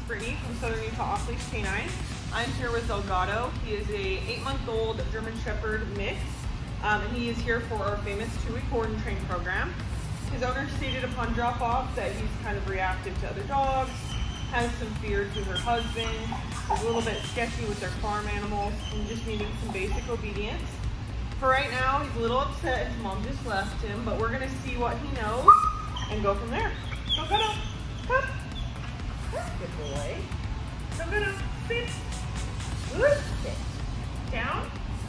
Brittany from Southern Utah Off-Leash Canine. I'm here with Delgado. He is a 8-month-old German Shepherd mix, and he is here for our famous 2-week board and train program. His owner stated upon drop-off that he's kind of reactive to other dogs, has some fears with her husband, is a little bit sketchy with their farm animals, and just needing some basic obedience. For right now, he's a little upset his mom just left him, but we're gonna see what he knows and go from there. Delgado, come. Good boy. Delgado, sit. Good. Sit. Down.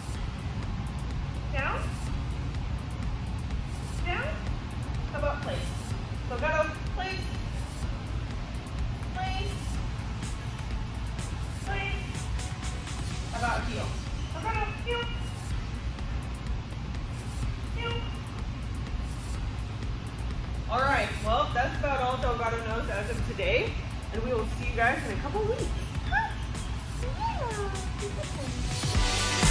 Down. Down. How about place? Delgado, place. Place. Place. How about heel? Delgado, heel. All right, well, that's about all Delgado knows as of today, and we will see you guys in a couple weeks.